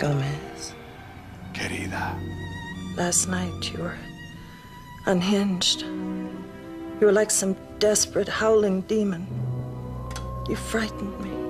Gomez. Querida. Last night you were unhinged. You were like some desperate, howling demon. You frightened me.